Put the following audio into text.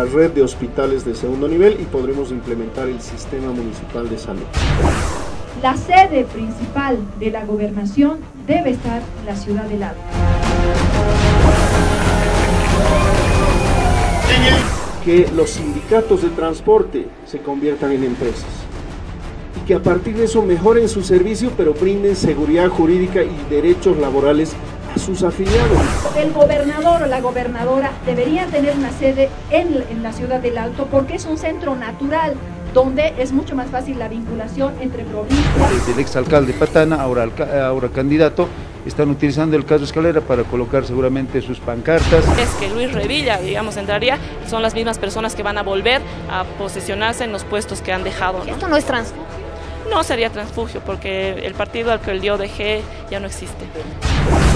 la red de hospitales de segundo nivel y podremos implementar el sistema municipal de salud. La sede principal de la gobernación debe estar en la ciudad del Alto. Que los sindicatos de transporte se conviertan en empresas y que a partir de eso mejoren su servicio, pero brinden seguridad jurídica y derechos laborales a sus afiliados. El gobernador o la gobernadora deberían tener una sede en la ciudad del Alto porque es un centro natural donde es mucho más fácil la vinculación entre provincias. El exalcalde Patana, ahora candidato, están utilizando el caso Escalera para colocar seguramente sus pancartas. Es que Luis Revilla, digamos, entraría, son las mismas personas que van a volver a posesionarse en los puestos que han dejado, ¿no? ¿Esto no es transfugio? No sería transfugio porque el partido al que yo dejé ya no existe.